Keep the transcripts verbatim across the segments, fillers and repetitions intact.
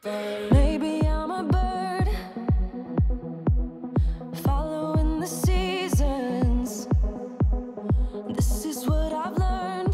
Maybe I'm a bird following the seasons. This is what I've learned.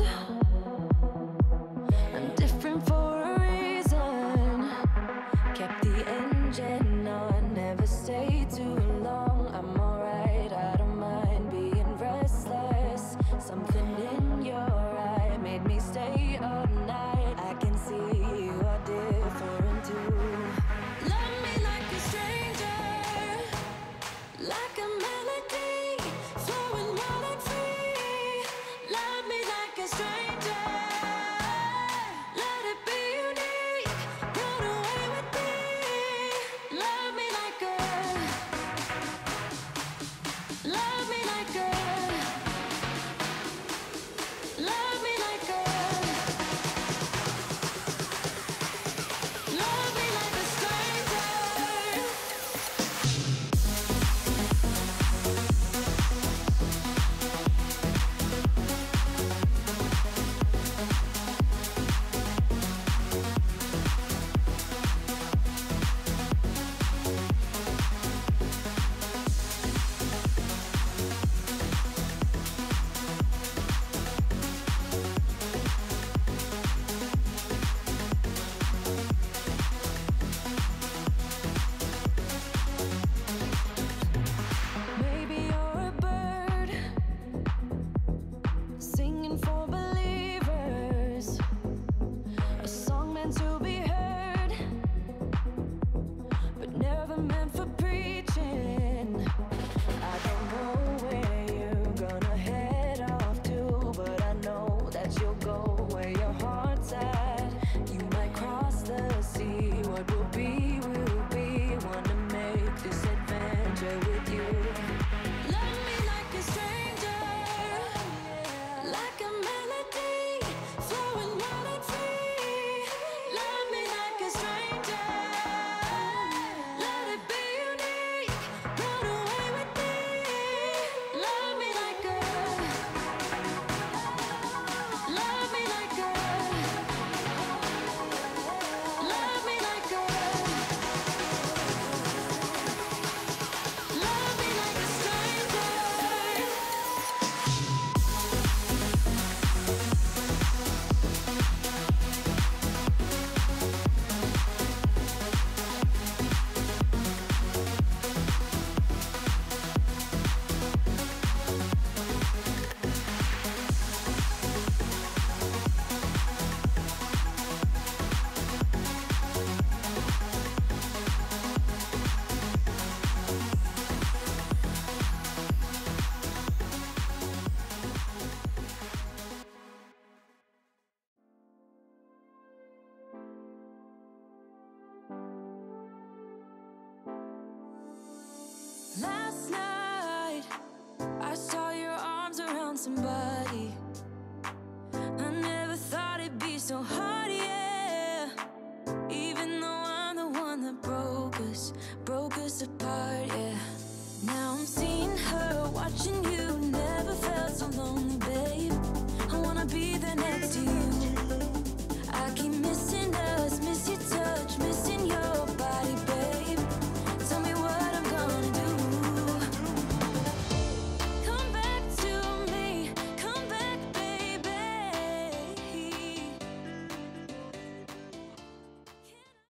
I'm different for a reason. Kept the engine on, never stay too long. I'm alright, I don't mind being restless. Something in your eye made me stay up night. I can see you are different too. Love me like a stranger, like a melody flowing wild and free. Love me like a stranger, let it be unique. Run away with me. Love me like a, love me like a, love me like a, love me like a stranger. Maybe you're a bird singing for believers, a song meant to be heard, but never meant for preaching. I don't know where you're gonna head off to, but I know that you'll go where your heart's at. You might cross the sea, what will be, will be. Wanna make this adventure with you. Love me like a stranger, like a melody flowing wild and free. Love me like a stranger, let it be unique. Run away with me. Love me like a, love me like a, love me like a, love me like a stranger. Last night, I saw your arms around somebody.